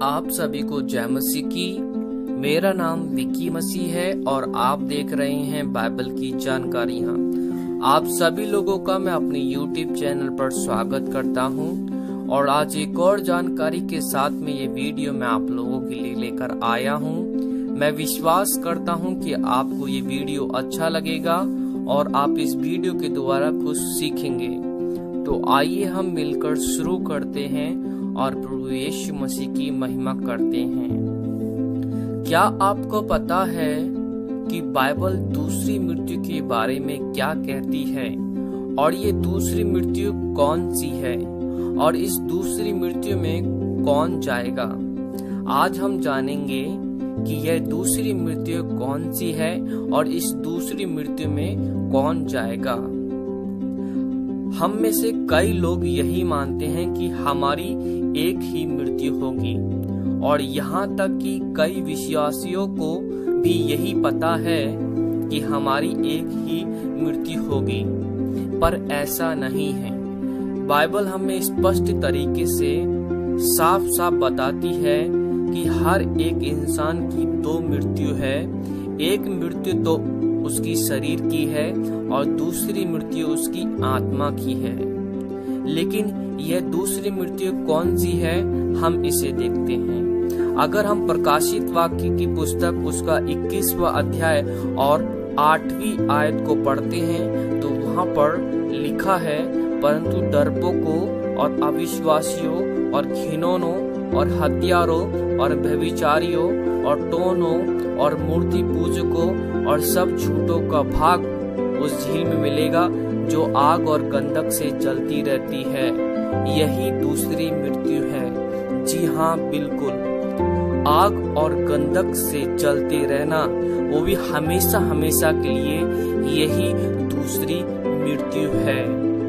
आप सभी को जय मसीह की। मेरा नाम विक्की मसीह है और आप देख रहे हैं बाइबल की जानकारियाँ। आप सभी लोगों का मैं अपने YouTube चैनल पर स्वागत करता हूं और आज एक और जानकारी के साथ में ये वीडियो मैं आप लोगों के लिए लेकर आया हूं। मैं विश्वास करता हूं कि आपको ये वीडियो अच्छा लगेगा और आप इस वीडियो के द्वारा कुछ सीखेंगे। तो आइए हम मिलकर शुरू करते हैं और प्रभु यीशु मसीह की महिमा करते हैं। क्या आपको पता है कि बाइबल दूसरी मृत्यु के बारे में क्या कहती है और ये दूसरी मृत्यु कौन सी है और इस दूसरी मृत्यु में कौन जाएगा? आज हम जानेंगे कि यह दूसरी मृत्यु कौन सी है और इस दूसरी मृत्यु में कौन जाएगा। हम में से कई लोग यही मानते हैं कि हमारी एक ही मृत्यु होगी और यहाँ तक कि कई विश्वासियों को भी यही पता है कि हमारी एक ही मृत्यु होगी, पर ऐसा नहीं है। बाइबल हमें स्पष्ट तरीके से साफ साफ बताती है कि हर एक इंसान की दो मृत्यु है। एक मृत्यु तो उसकी शरीर की है और दूसरी मृत्यु उसकी आत्मा की है। लेकिन यह दूसरी मृत्यु कौन सी है, हम इसे देखते हैं। अगर हम प्रकाशित वाक्य की पुस्तक उसका 21वां अध्याय और 8वीं आयत को पढ़ते हैं तो वहाँ पर लिखा है, परंतु डरपोकों और अविश्वासियों और घिनौनों और हत्यारों और व्यभिचारियों और टोनों और मूर्ति पूजकों और सब झूठों का भाग उस झील में मिलेगा जो आग और गंधक से जलती रहती है। यही दूसरी मृत्यु है। जी हाँ, बिल्कुल, आग और गंधक से जलते रहना, वो भी हमेशा हमेशा के लिए, यही दूसरी मृत्यु है।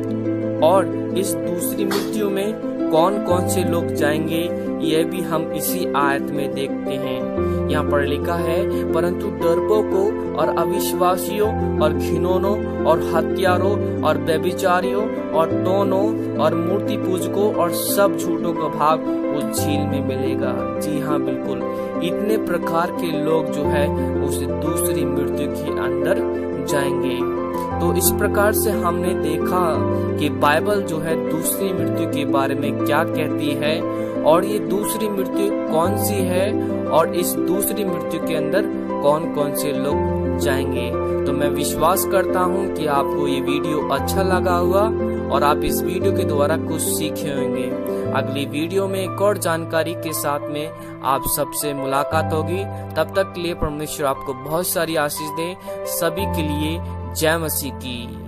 और इस दूसरी मृत्यु में कौन कौन से लोग जाएंगे, यह भी हम इसी आयत में देखते हैं। यहाँ पर लिखा है, परंतु डरपोकों और अविश्वासियों और घिनौनों और हत्यारों और व्यभिचारियों और टोनों और मूर्ति पूजकों और सब झूठों का भाग उस झील में मिलेगा। जी हाँ, बिल्कुल, इतने प्रकार के लोग जो है उस दूसरी मृत्यु के अंदर जाएंगे। तो इस प्रकार से हमने देखा कि बाइबल जो है दूसरी मृत्यु के बारे में क्या कहती है और ये दूसरी मृत्यु कौन सी है और इस दूसरी मृत्यु के अंदर कौन कौन से लोग जाएंगे। तो मैं विश्वास करता हूँ कि आपको ये वीडियो अच्छा लगा होगा और आप इस वीडियो के द्वारा कुछ सीखे होंगे। अगली वीडियो में एक और जानकारी के साथ में आप सबसे मुलाकात होगी। तब तक के लिए परमेश्वर आपको बहुत सारी आशीष दे। सभी के लिए जय मसीह की।